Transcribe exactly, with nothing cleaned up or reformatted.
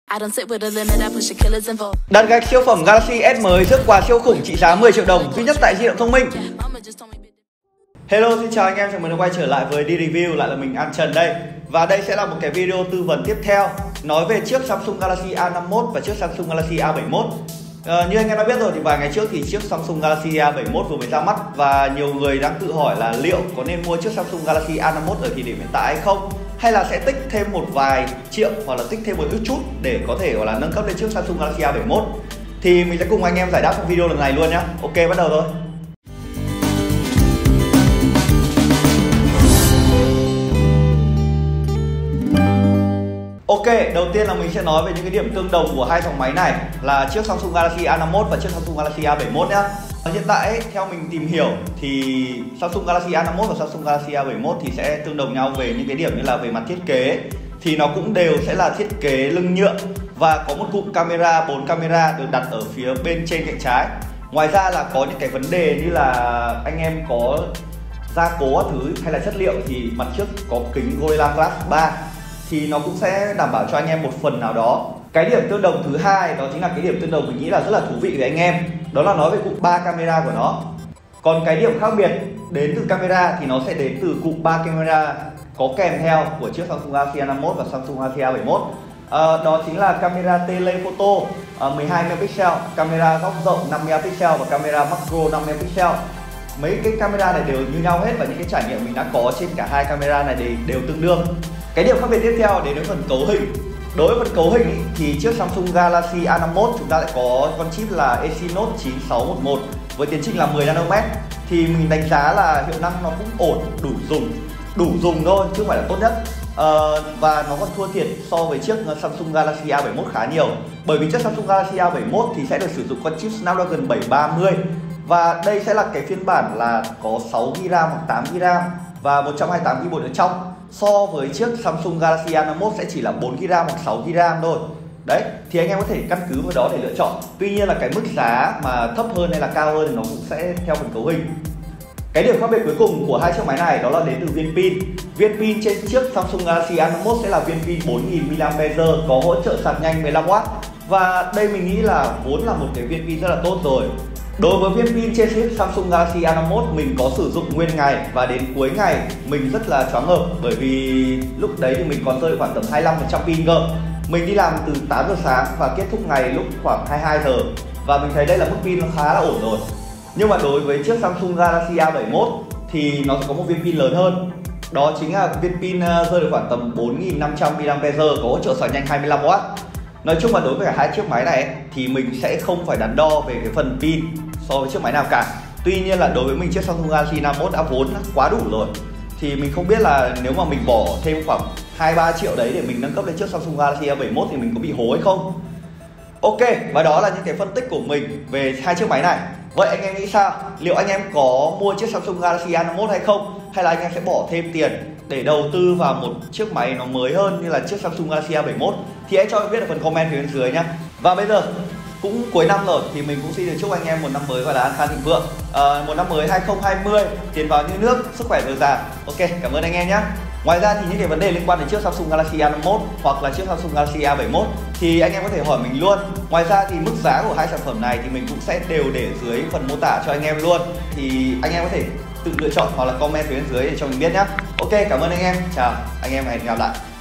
Đặt gạch siêu phẩm Galaxy S mới rước quà siêu khủng trị giá mười triệu đồng duy nhất tại di động thông minh. Hello, xin chào anh em, chào mừng đã quay trở lại với đi review, lại là mình An Trần đây. Và đây sẽ là một cái video tư vấn tiếp theo nói về chiếc Samsung Galaxy A năm mươi mốt và chiếc Samsung Galaxy A bảy mươi mốt. À, như anh em đã biết rồi thì vài ngày trước thì chiếc Samsung Galaxy A bảy mươi mốt vừa mới ra mắt và nhiều người đang tự hỏi là liệu có nên mua chiếc Samsung Galaxy A năm mươi mốt ở thời điểm hiện tại hay không, hay là sẽ tích thêm một vài triệu hoặc là tích thêm một ít chút để có thể gọi là nâng cấp lên chiếc Samsung Galaxy A bảy mươi mốt. Thì mình sẽ cùng anh em giải đáp trong video lần này luôn nhá. Ok, bắt đầu thôi. Ok, đầu tiên là mình sẽ nói về những cái điểm tương đồng của hai dòng máy này là chiếc Samsung Galaxy A năm mươi mốt và chiếc Samsung Galaxy A bảy mươi mốt nhá. Hiện tại ấy, theo mình tìm hiểu thì Samsung Galaxy A năm mươi mốt và Samsung Galaxy A bảy mươi mốt thì sẽ tương đồng nhau về những cái điểm như là về mặt thiết kế thì nó cũng đều sẽ là thiết kế lưng nhựa và có một cụm camera bốn camera được đặt ở phía bên trên cạnh trái. Ngoài ra là có những cái vấn đề như là anh em có gia cố thứ hay là chất liệu thì mặt trước có kính Gorilla Glass ba thì nó cũng sẽ đảm bảo cho anh em một phần nào đó. Cái điểm tương đồng thứ hai đó chính là cái điểm tương đồng mình nghĩ là rất là thú vị với anh em, đó là nói về cụm ba camera của nó. Còn cái điểm khác biệt đến từ camera thì nó sẽ đến từ cụm ba camera có kèm theo của chiếc Samsung Galaxy A năm mươi mốt và Samsung Galaxy A bảy mươi mốt. À, đó chính là camera telephoto à, mười hai megapixel, camera góc rộng năm megapixel và camera macro năm megapixel. Mấy cái camera này đều như nhau hết và những cái trải nghiệm mình đã có trên cả hai camera này đều, đều tương đương. Cái điểm khác biệt tiếp theo đến với phần cấu hình. Đối với phần cấu hình ý, thì chiếc Samsung Galaxy A năm mươi mốt chúng ta lại có con chip là Exynos chín sáu một một với tiến trình là mười nanomet. Thì mình đánh giá là hiệu năng nó cũng ổn, đủ dùng, đủ dùng thôi chứ không phải là tốt nhất. Uh, và nó còn thua thiệt so với chiếc Samsung Galaxy A bảy mươi mốt khá nhiều. Bởi vì chiếc Samsung Galaxy A bảy mươi mốt thì sẽ được sử dụng con chip Snapdragon bảy ba mươi và đây sẽ là cái phiên bản là có sáu gi-ga-bai RAM hoặc tám gi-ga-bai RAM và một trăm hai mươi tám gi-ga-bai ở trong. So với chiếc Samsung Galaxy A năm mươi mốt sẽ chỉ là bốn gi-ga-bai RAM hoặc sáu gi-ga-bai RAM thôi. Đấy, thì anh em có thể căn cứ vào đó để lựa chọn. Tuy nhiên là cái mức giá mà thấp hơn hay là cao hơn thì nó cũng sẽ theo phần cấu hình. Cái điểm khác biệt cuối cùng của hai chiếc máy này đó là đến từ viên pin. Viên pin trên chiếc Samsung Galaxy A năm mươi mốt sẽ là viên pin bốn nghìn mi-li-am-pe-giờ có hỗ trợ sạc nhanh mười lăm oát. Và đây mình nghĩ là vốn là một cái viên pin rất là tốt rồi. Đối với viên pin trên chiếc Samsung Galaxy A năm mươi mốt mình có sử dụng nguyên ngày và đến cuối ngày mình rất là choáng ngợp bởi vì lúc đấy thì mình còn rơi khoảng tầm hai mươi lăm phần trăm pin cơ. Mình đi làm từ tám giờ sáng và kết thúc ngày lúc khoảng hai mươi hai giờ và mình thấy đây là mức pin nó khá là ổn rồi. Nhưng mà đối với chiếc Samsung Galaxy A bảy mươi mốt thì nó sẽ có một viên pin lớn hơn. Đó chính là viên pin rơi được khoảng tầm bốn nghìn năm trăm mi-li-am-pe-giờ có hỗ trợ sạc nhanh hai mươi lăm oát. Nói chung là đối với cả hai chiếc máy này ấy, thì mình sẽ không phải đắn đo về cái phần pin so với chiếc máy nào cả. Tuy nhiên là đối với mình chiếc Samsung Galaxy A năm mươi mốt đã vốn quá đủ rồi. Thì mình không biết là nếu mà mình bỏ thêm khoảng hai ba triệu đấy để mình nâng cấp lên chiếc Samsung Galaxy A bảy mươi mốt thì mình có bị hố hay không? Ok, và đó là những cái phân tích của mình về hai chiếc máy này. Vậy anh em nghĩ sao? Liệu anh em có mua chiếc Samsung Galaxy A năm mươi mốt hay không? Hay là anh em sẽ bỏ thêm tiền để đầu tư vào một chiếc máy nó mới hơn như là chiếc Samsung Galaxy A bảy mươi mốt? Thì hãy cho mình biết ở phần comment phía bên dưới nhé. Và bây giờ cũng cuối năm rồi thì mình cũng xin được chúc anh em một năm mới gọi là an khang thịnh vượng, à, một năm mới hai không hai không tiền vào như nước, sức khỏe dồi dào. Ok, cảm ơn anh em nhé. Ngoài ra thì những cái vấn đề liên quan đến chiếc Samsung Galaxy A năm mươi mốt hoặc là chiếc Samsung Galaxy A bảy mươi mốt thì anh em có thể hỏi mình luôn. Ngoài ra thì mức giá của hai sản phẩm này thì mình cũng sẽ đều để dưới phần mô tả cho anh em luôn. Thì anh em có thể tự lựa chọn hoặc là comment phía bên dưới để cho mình biết nhé. Ok, cảm ơn anh em. Chào anh em, hẹn gặp lại.